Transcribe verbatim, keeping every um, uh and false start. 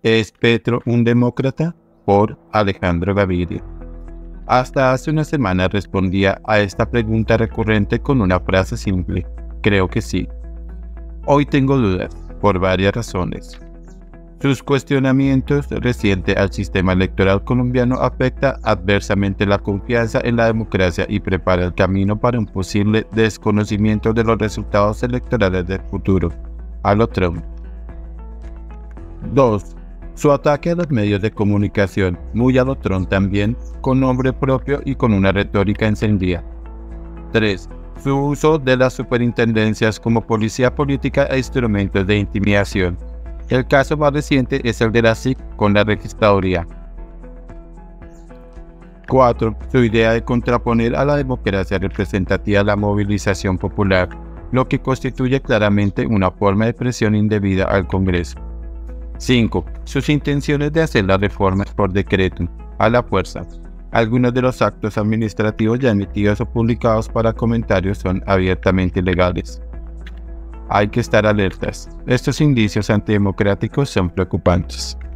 ¿Es Petro un demócrata? Por Alejandro Gaviria. Hasta hace una semana respondía a esta pregunta recurrente con una frase simple: creo que sí. Hoy tengo dudas, por varias razones. Sus cuestionamientos recientes al sistema electoral colombiano afecta adversamente la confianza en la democracia y prepara el camino para un posible desconocimiento de los resultados electorales del futuro, a lo Trump. dos. Su ataque a los medios de comunicación, muy a lo Trump también, con nombre propio y con una retórica encendida. tres. Su uso de las superintendencias como policía política e instrumentos de intimidación. El caso más reciente es el de la S I C con la registraduría. cuatro. Su idea de contraponer a la democracia representativa a la movilización popular, lo que constituye claramente una forma de presión indebida al Congreso. cinco. Sus intenciones de hacer las reformas por decreto, a la fuerza. Algunos de los actos administrativos ya emitidos o publicados para comentarios son abiertamente ilegales. Hay que estar alertas. Estos indicios antidemocráticos son preocupantes.